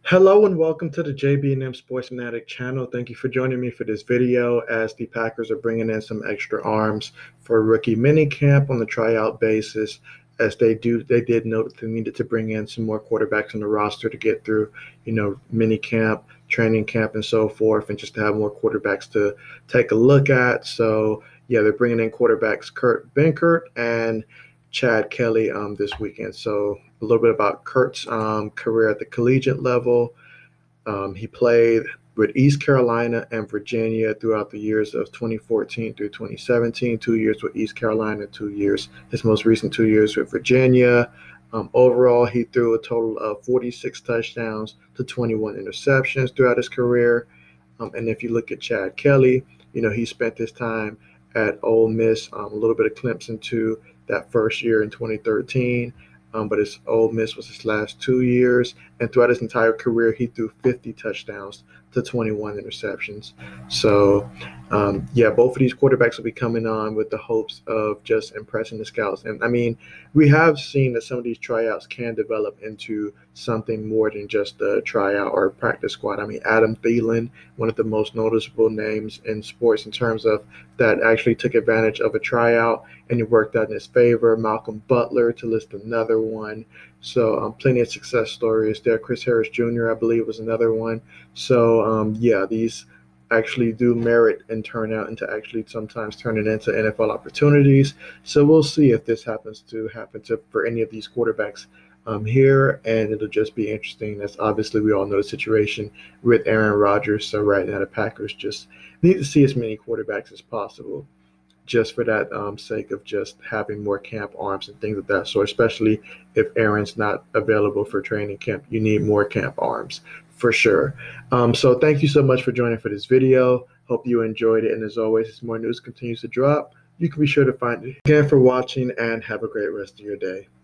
Hello and welcome to the JB&M Sports Fanatic channel. Thank you for joining me for this video as the Packers are bringing in some extra arms for rookie minicamp on the tryout basis. As they did note that they needed to bring in some more quarterbacks on the roster to get through, minicamp, training camp, and so forth, and just to have more quarterbacks to take a look at. So yeah, they're bringing in quarterbacks Benkert and Chad Kelly this weekend. So a little bit about Kurt's career at the collegiate level. He played with East Carolina and Virginia throughout the years of 2014 through 2017, 2 years with East Carolina, 2 years, his most recent 2 years with Virginia. Overall, he threw a total of 46 touchdowns to 21 interceptions throughout his career. And if you look at Chad Kelly, he spent his time at Ole Miss, a little bit of Clemson too, that first year in 2013. But his Ole Miss was his last 2 years, and throughout his entire career, he threw 50 touchdowns to 21 interceptions. So, both of these quarterbacks will be coming on with the hopes of just impressing the scouts. And I mean, we have seen that some of these tryouts can develop into something more than just a tryout or a practice squad. I mean, Adam Thielen, one of the most noticeable names in sports in terms of that actually took advantage of a tryout and it worked out in his favor. Malcolm Butler, to list another one. So plenty of success stories there. Chris Harris Jr., I believe, was another one. So these actually do merit and turn out into actually sometimes turning into NFL opportunities. So we'll see if this happens for any of these quarterbacks here, and it'll just be interesting. As obviously we all know the situation with Aaron Rodgers. So right now the Packers just need to see as many quarterbacks as possible, just for that sake of just having more camp arms and things of that sort, especially if Aaron's not available for training camp. You need more camp arms for sure. So thank you so much for joining for this video. Hope you enjoyed it. And as always, as more news continues to drop, you can be sure to find it. Again, for watching, and have a great rest of your day.